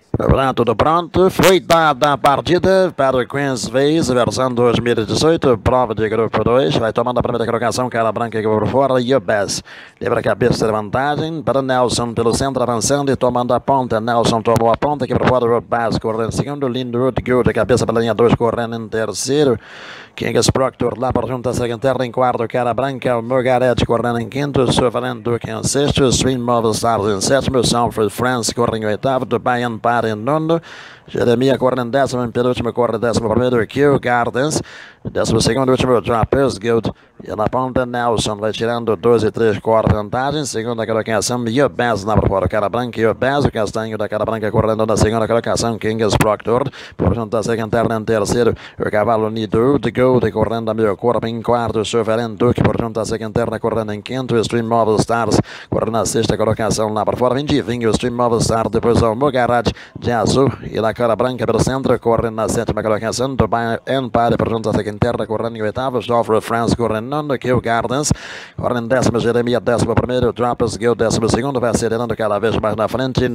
Tudo pronto, foi dada a partida para o Queen's Vase, versão 2018, prova de grupo 2, vai tomando a primeira colocação, cara branca que por fora, e o Bess livra a cabeça de vantagem, para Nelson pelo centro avançando e tomando a ponta, Nelson tomou a ponta, que por fora o Bess correndo em segundo, Lindwood Good, cabeça pela linha 2, correndo em terceiro, Kings Proctor lá por junto a secundária em quarto, cara branca, o Mugaret correndo em quinto, Sovereign Duke em sexto, Stream Mobile Stars em sétimo, Sanford France correndo em oitavo, Dubai Empire em nono, Jeremiah corre em décimo, em penúltimo corre décimo primeiro, Kew Gardens, décimo segundo, último Droppers Guild, e na ponta Nelson vai tirando 12 e 3 corre vantagem, segunda colocação, Yobaz lá por fora, cara branca, Yobaz, o castanho da cara branca correndo na segunda colocação, Kings Proctor, por junto a secundária em terceiro, o cavalo Nido de Gold correndo a meio corpo em quarto, Sovereign Duke por junto a secundária correndo em quinto, Stream Mobile Stars correndo na sexta colocação lá por fora, Vindivinho, Stream Mobile Stars, depois o Mugarat de azul e na cara branca pelo centro, correndo na sétima colocação, Dubai Empire por junto a secundária correndo em oitavo, Joffrey France correndo em nono, Kew Gardens correndo em décimo, Jeremiah décimo primeiro, Droppers Guild décimo segundo, vai acelerando cada vez mais na frente,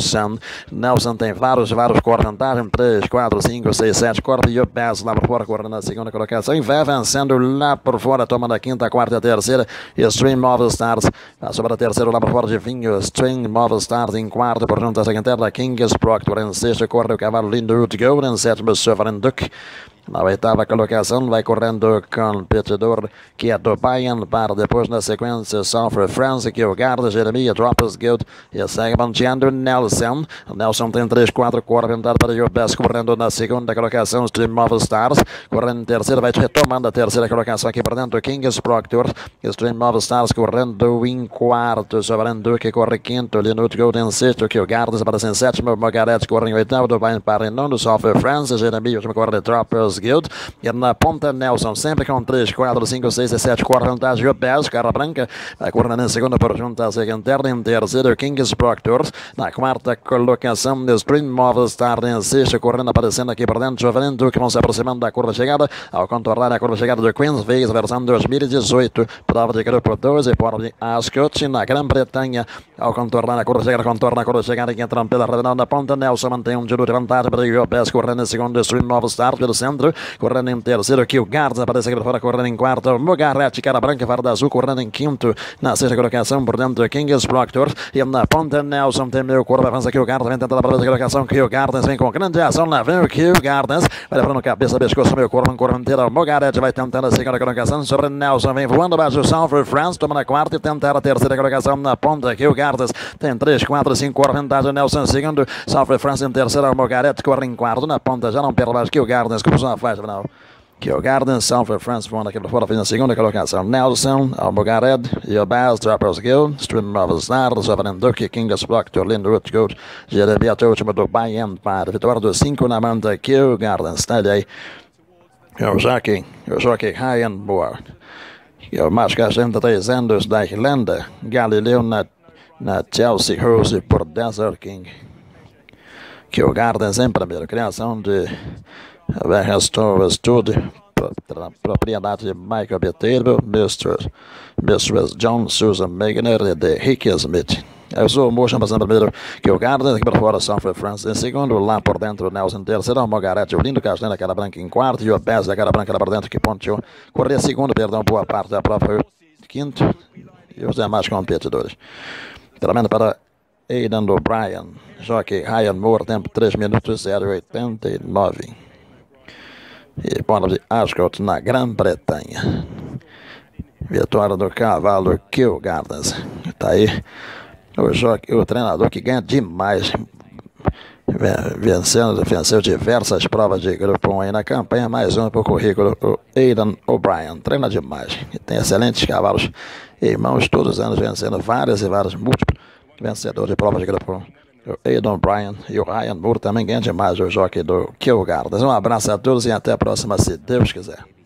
Nelson tem vários corre vantagem, 3, 4, 5, 6, 7 corre, e o Bass lá por fora correndo na segunda colocação, e vai vencendo lá por fora, tomando a quinta, quarta e a terceira, e Stream Mobile Stars passou para a terceira lá por fora de Vinho, Stream Mobile Stars em quarto, por junto a secundária, Kings Proctor em sexto, corre o cavalo Lindwood Gold, em sétimo, Sovereign Duke. Na oitava colocação vai correndo com o competidor que é Dubai para depois na sequência Sanford France, que é o Garda, Jeremiah, Droppers Guild e segue manchando Nelson. Nelson tem 3, 4 corre ventado para o Bess correndo na segunda colocação, Stream Mobile Stars correndo em terceira, vai retomando a terceira colocação aqui por dentro, Kings Proctor, Stream Mobile Stars correndo em quarto, Sovereign Duke corre quinto, Linwood Gold em sexto, que o Garda aparece em sétimo, Margaret corre em oitavo, Dubai para em nono, Sanford France, Jeremiah, corre Droppers Guild, e na ponta Nelson, sempre com 3, 4, 5, 6 e 7 corre vantagem, o Bess, cara branca, vai correndo em segunda por junto a secundária, em terceiro Kings Proctor, na quarta colocação de Stream Mobile Star em sexta, correndo aparecendo aqui por dentro, Jovenil Duque vão se aproximando da curva de chegada, ao contornar a curva de chegada do Queen's Vase, versão 2018, prova de grupo 12, por de Ascot, na Grã-Bretanha, ao contornar a curva de chegada, contorna a curva de chegada, que entra pela redonda na ponta, Nelson mantém um giro de vantagem para o Bess, correndo em segundo, Stream Mobile Star pelo centro, correndo em terceiro, Kew Gardens aparece aqui por fora, correndo em quarto, Mugaret, cara branca, farda azul, correndo em quinto, na sexta colocação, por dentro, Kings Proctor, e na ponta, Nelson tem meio corpo, avança Kew Gardens, vem tentando a primeira colocação, Kew Gardens vem com grande ação, lá vem o Kew Gardens, vai levando cabeça, pescoço, meio corpo inteiro, Mugaret vai tentando a segunda colocação, sobre Nelson, vem voando abaixo, Sanford France, toma na quarta e tentar a terceira colocação na ponta, Kew Gardens tem 3, 4, 5 corre vantagem, Nelson segundo, Sanford France em terceiro, Mugaret corre em quarto, na ponta, já não perde mais Kew Gardens, cruzou a faixa final. Kew Gardens, Sanford France voando aqui para fora, fez a segunda colocação. Nelson, Almogared, Yobaz, Droppers Guild, Stream Mobile Stars, Sovereign Duke, Kings Proctor, Lindwood Gold, Jeremiah, último do Dubai Empire, vitória dos 5 na manta, Kew Gardens, está aí. O Jockey Ryan Board, o mais 63 anos da Irlanda, Galileu na Chelsea Rose por Desert King. Kew Gardens em primeiro, criação de Restore Studio, propriedade de Michael B. Taylor, Mistress John Susan Megner e de Rick Smith. Eu sou o Motion passando primeiro, Kew Gardens, aqui para fora, Sanford France em segundo, lá por dentro, Nelson em terceiro, Mugaret, o lindo Castanho da cara branca em quarto, e o Bess da cara branca lá por dentro, que ponteou, corria segundo, perdão, boa parte da prova, quinto, e os demais competidores. Tremendo para Aidan O'Brien, Jockey Ryan Moore, tempo 3 minutos 0,89. E ponto de Ascot na Grã-Bretanha. Vitória do cavalo Kew Gardens. Está aí o treinador que ganha demais. Venceu diversas provas de grupo 1 aí na campanha, mais um para o currículo, o Aidan O'Brien. Treina demais. E tem excelentes cavalos em mãos, todos os anos vencendo várias e várias múltiplos vencedores de provas de grupo 1. O Aidan O'Brien e o Ryan Moore também ganham demais o jockey do Kew Gardens. Um abraço a todos e até a próxima, se Deus quiser.